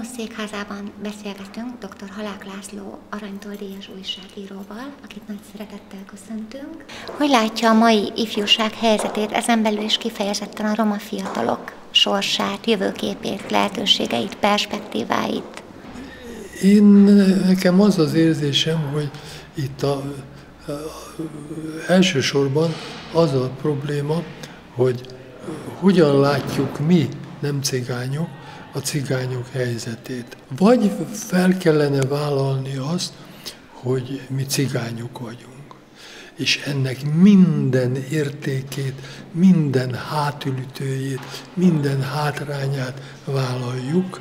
Demos székházában beszélgetünk dr. Halák László aranytól-díjas újságíróval, akit nagy szeretettel köszöntünk. Hogy látja a mai ifjúság helyzetét, ezen belül is kifejezetten a roma fiatalok sorsát, jövőképét, lehetőségeit, perspektíváit? Nekem az az érzésem, hogy itt elsősorban az a probléma, hogy hogyan látjuk mi, nem cigányok, a cigányok helyzetét. Vagy fel kellene vállalni azt, hogy mi cigányok vagyunk, és ennek minden értékét, minden hátulütőjét, minden hátrányát vállaljuk,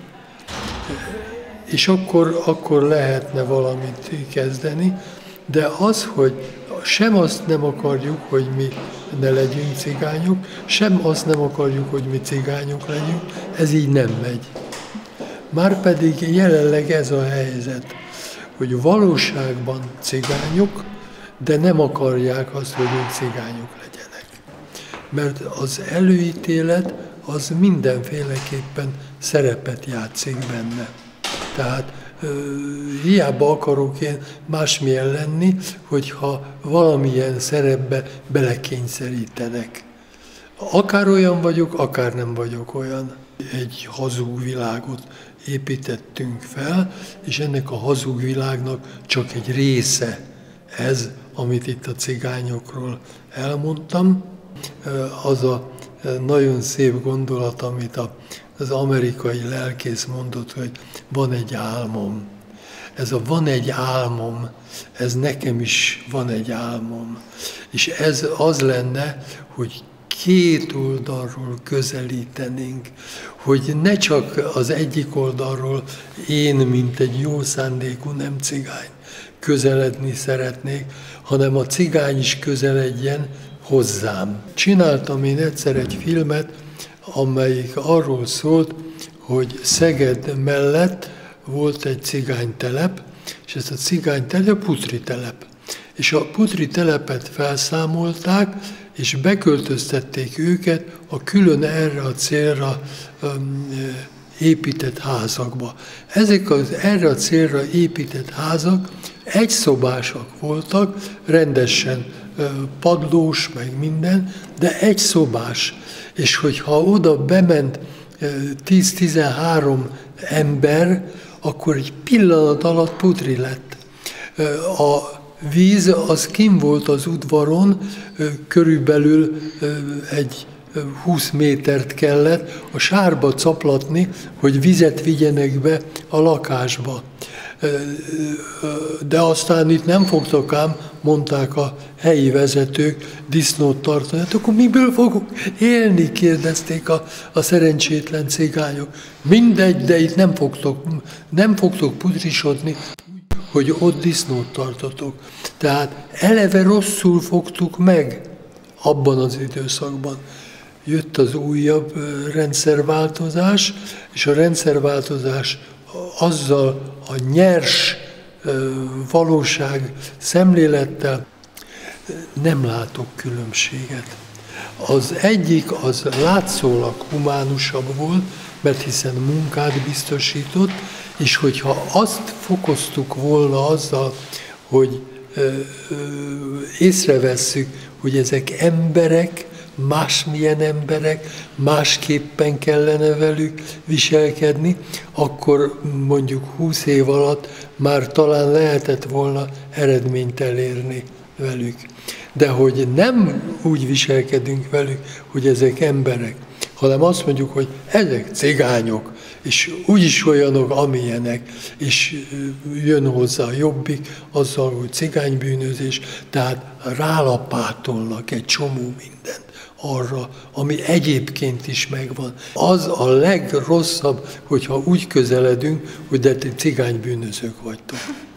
és akkor lehetne valamit kezdeni, de az, hogy sem azt nem akarjuk, hogy mi ne legyünk cigányok, sem azt nem akarjuk, hogy mi cigányok legyünk, ez így nem megy. Márpedig jelenleg ez a helyzet, hogy valóságban cigányok, de nem akarják azt, hogy ők cigányok legyenek. Mert az előítélet az mindenféleképpen szerepet játszik benne. Tehát hiába akarok én másmilyen lenni, hogyha valamilyen szerepbe belekényszerítenek. Akár olyan vagyok, akár nem vagyok olyan. Egy hazug világot építettünk fel, és ennek a hazug világnak csak egy része ez, amit itt a cigányokról elmondtam. Az a nagyon szép gondolat, amit az amerikai lelkész mondott, hogy van egy álmom. Ez a van egy álmom, ez nekem is van egy álmom. És ez az lenne, hogy két oldalról közelítenénk, hogy ne csak az egyik oldalról én, mint egy jó szándékú nem cigány közeledni szeretnék, hanem a cigány is közeledjen hozzám. Csináltam én egyszer egy filmet, amelyik arról szólt, hogy Szeged mellett volt egy cigánytelep, és ez a cigánytelep a Putri telep. És a Putri telepet felszámolták, és beköltöztették őket a külön erre a célra épített házakba. Ezek az erre a célra épített házak egyszobásak voltak, rendesen padlós, meg minden, de egyszobás. És hogyha oda bement 10-13 ember, akkor egy pillanat alatt putri lett. A víz az kinn volt az udvaron, körülbelül egy 20 métert kellett a sárba caplatni, hogy vizet vigyenek be a lakásba. De aztán itt nem fogtak ám, mondták a helyi vezetők, disznót tartani. Hát akkor miből fogok élni, kérdezték a szerencsétlen cigányok. Mindegy, de itt nem fogtok putrisodni, hogy ott disznót tartotok. Tehát eleve rosszul fogtuk meg abban az időszakban. Jött az újabb rendszerváltozás, és a rendszerváltozás azzal a nyers valóság szemlélettel nem látok különbséget. Az egyik az látszólag humánusabb volt, mert hiszen munkát biztosított, és hogyha azt fokoztuk volna azzal, hogy észrevesszük, hogy ezek emberek, másmilyen emberek, másképpen kellene velük viselkedni, akkor mondjuk 20 év alatt már talán lehetett volna eredményt elérni velük. De hogy nem úgy viselkedünk velük, hogy ezek emberek, hanem azt mondjuk, hogy ezek cigányok, és úgyis olyanok, amilyenek, és jön hozzá a Jobbik azzal, hogy cigánybűnözés, tehát rálapátolnak egy csomó mindent arra, ami egyébként is megvan. Az a legrosszabb, hogyha úgy közeledünk, hogy de ti cigánybűnözők vagytok.